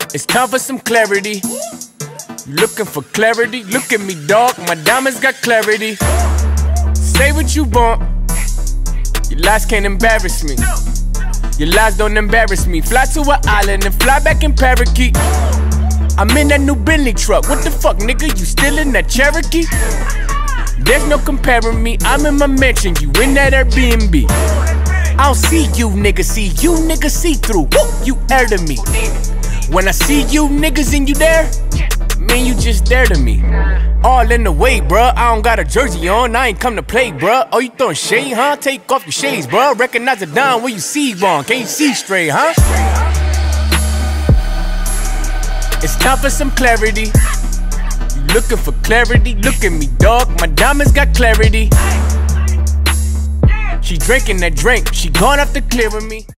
It's time for some clarity. You looking for clarity? Look at me, dog. My diamonds got clarity. Say what you want. Your lies can't embarrass me. Your lies don't embarrass me. Fly to an island and fly back in parakeet. I'm in that new Bentley truck. What the fuck, nigga? You still in that Cherokee? There's no comparing me. I'm in my mansion. You in that Airbnb. I don't see you, nigga. See you, nigga. See through. Woo, you air to me. When I see you niggas and you there, man, you just there to me. All in the way, bruh. I don't got a jersey on. I ain't come to play, bruh. Oh, you throwing shade, huh? Take off your shades, bruh. Recognize the down where you see wrong. Can't you see straight, huh? It's time for some clarity. You looking for clarity? Look at me, dog. My diamonds got clarity. She drinking that drink. She gone after clearing me.